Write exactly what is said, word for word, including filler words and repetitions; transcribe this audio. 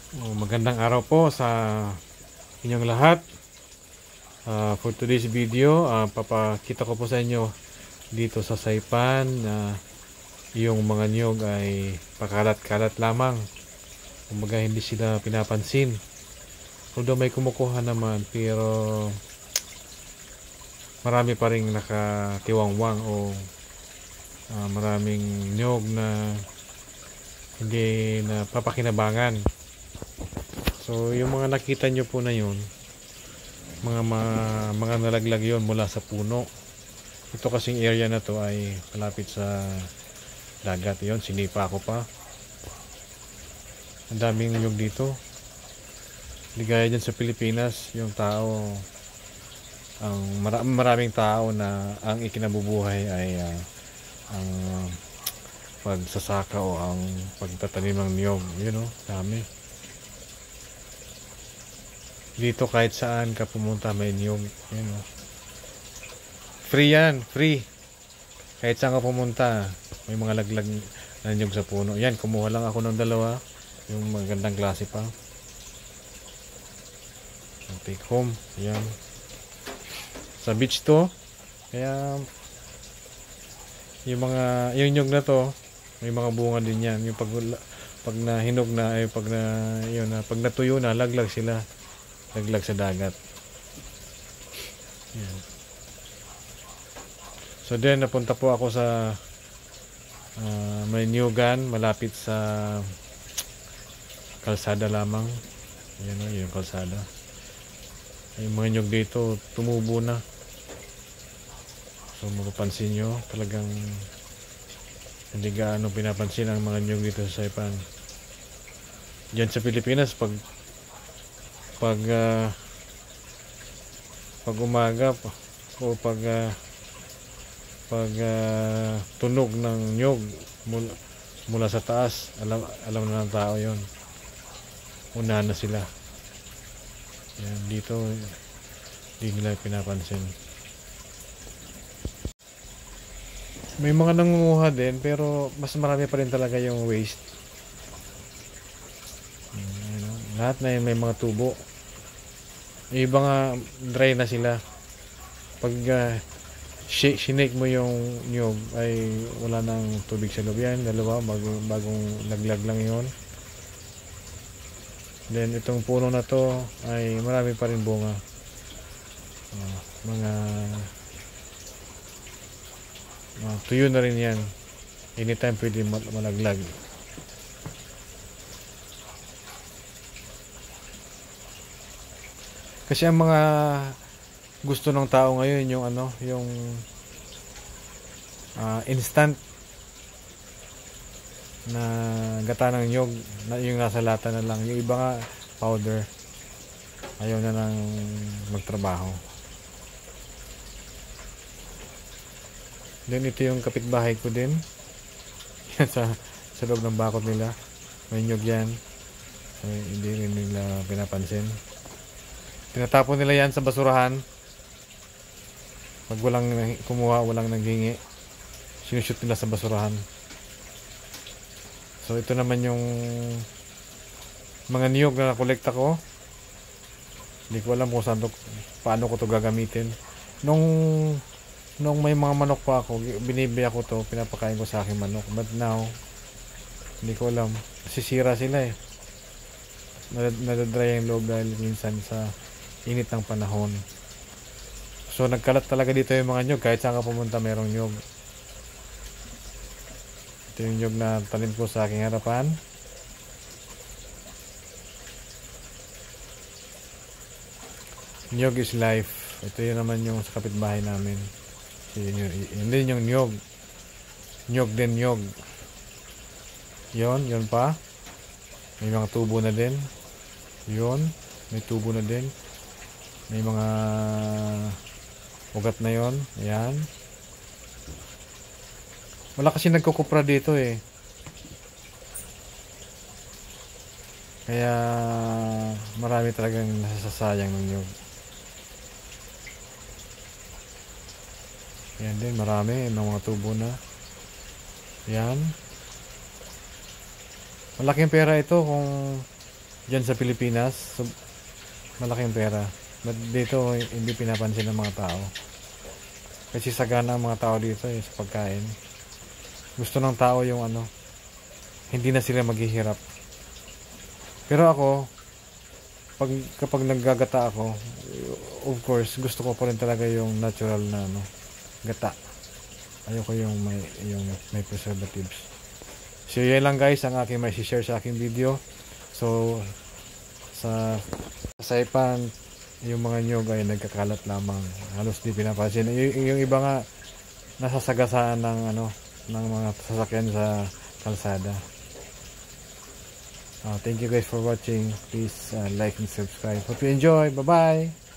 Oh, magandang araw po sa inyong lahat. Uh, for today's video, uh, papakita ko po sa inyo dito sa Saipan na uh, yung mga niyog ay pakalat-kalat lamang. Kumbaga hindi sila pinapansin. Although may kumukuha naman, pero marami pa rin nakatiwangwang o uh, maraming niyog na hindi na papakinabangan. So yung mga nakita nyo po na yun, mga mga, mga nalaglag yon mula sa puno. Ito kasing area na to ay malapit sa dagat. Yon, sinipa ko pa. Ang daming niyog dito. Ligaya dyan sa Pilipinas, yung tao, ang mara maraming tao na ang ikinabubuhay ay uh, ang uh, pagsasaka o ang pagtatanim ng niyog. You know, dami. Dito kahit saan ka pumunta may niyog. You know. Free yan, free. Kahit saan ka pumunta, may mga laglag na niyog sa puno. Yan, kumuha lang ako ng dalawa. Yung magandang klase pa. Take home. Yan. Sa beach to. Kaya, yung mga, yung niyog na to, may mga bunga din yan. Yung pag, pag na hinog na, ay pag na, yun na, pag natuyo na, laglag sila. Laglag sa dagat. Yan. So then napunta po ako sa uh, may niyugan malapit sa kalsada lamang. Yan o, yung kalsada. Yung mga niyog dito tumubo na. So mapapansin nyo, talagang hindi gaano pinapansin ang mga niyog dito sa Saipan. Diyan sa Pilipinas, pag pag uh, pag umaga o pag uh, pag uh, tunog ng niyog mula, mula sa taas, alam alam na ng tao yon, una na sila. Yan, dito hindi nila pinapansin. May mga nangunguha din pero mas marami pa rin talaga yung waste. Yan, lahat na yun, may mga tubo. Yung iba nga dry na sila. Pag uh, sinake mo yung niyog ay wala nang tubig sa loob. Yan, dalawa, bagong, bagong laglag lang yun. Then itong puno na to ay marami pa rin bunga. Uh, mga uh, tuyo na rin yan. Anytime pwede malaglag. Kasi ang mga gusto ng tao ngayon yung ano, yung uh, instant na gata ng niyog, na yung nasa lata na lang. Yung iba nga powder. Ayaw na nang magtrabaho. Then ito yung kapitbahay ko din. sa sa loob ng bakod nila. May niyog yan. Ay, hindi rin nila pinapansin. Tinatapon nila yan sa basurahan. Pag walang kumuha, walang naghingi, sinushoot nila sa basurahan. So ito naman yung mga niyog na nakolekta ko. Hindi ko alam kung saan to, paano ko to gagamitin. Nung nung may mga manok pa ako, binibili ako to, pinapakain ko sa aking manok. But now, hindi ko alam. Sisira sila eh. Nadadry ang loob dahil minsan sa init ng panahon. So nagkalat talaga dito yung mga nyog. Kahit saan ka pumunta merong nyog. Ito yung nyog na tanim ko sa aking harapan. Nyog is life. Ito yun naman yung sa kapitbahay namin. Yun din yung nyog. Nyog din nyog. Yun, yun pa. May mga tubo na din. Yun, may tubo na din. May mga ugat na yon. Ayan. Wala kasi nagkukupra dito eh. Kaya marami talagang nasasayang ng nyog. Ayan din, marami. May mga tubo na. Ayan. Malaking pera ito kung Diyan sa Pilipinas, so, malaking pera. But dito, hindi pinapansin ng mga tao. Kasi sagana ang mga tao dito eh, sa pagkain. Gusto ng tao yung ano, hindi na sila maghihirap. Pero ako, pag, kapag naggagata ako, of course, gusto ko pa rin talaga yung natural na ano, gata. Ayoko yung may, yung may preservatives. So yan lang guys ang aking may share sa aking video. So sa Saipan, yung mga nyog ay nagkakalat lamang, halos di pinapansin. Y- yung iba nga nasasagasaan ng ano ng mga sasakyan sa kalsada. Uh, thank you guys for watching. Please uh, like and subscribe. Hope you enjoy. Bye bye.